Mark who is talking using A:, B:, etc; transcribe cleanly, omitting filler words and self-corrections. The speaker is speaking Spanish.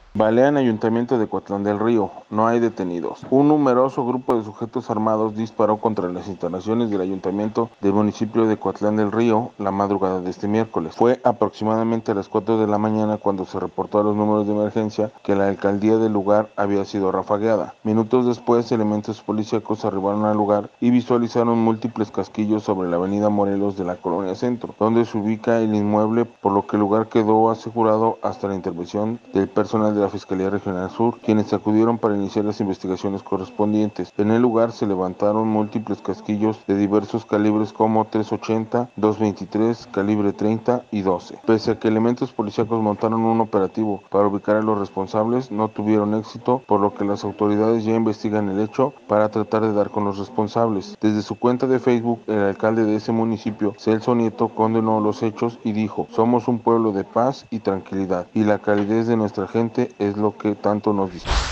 A: Balean Ayuntamiento de Coatlán del Río. No hay detenidos. Un numeroso grupo de sujetos armados disparó contra las instalaciones del Ayuntamiento del municipio de Coatlán del Río la madrugada de este miércoles. Fue aproximadamente a las 4 de la mañana cuando se reportó a los números de emergencia que la alcaldía del lugar había sido rafagueada. Minutos después, elementos policíacos arribaron al lugar y visualizaron múltiples casquillos sobre la avenida Morelos de la Colonia Centro, donde se ubica el inmueble, por lo que el lugar quedó asegurado hasta la intervención del personal de la Fiscalía Regional Sur, quienes acudieron para iniciar las investigaciones correspondientes. En el lugar se levantaron múltiples casquillos de diversos calibres como 380, 223, calibre 30 y 12. Pese a que elementos policíacos montaron un operativo para ubicar a los responsables, no tuvieron éxito, por lo que las autoridades ya investigan el hecho para tratar de dar con los responsables. Desde su cuenta de Facebook, el alcalde de ese municipio, Celso Nieto, condenó los hechos y dijo: "Somos un pueblo de paz y tranquilidad, y la calidez de nuestra gente es lo que tanto nos distingue".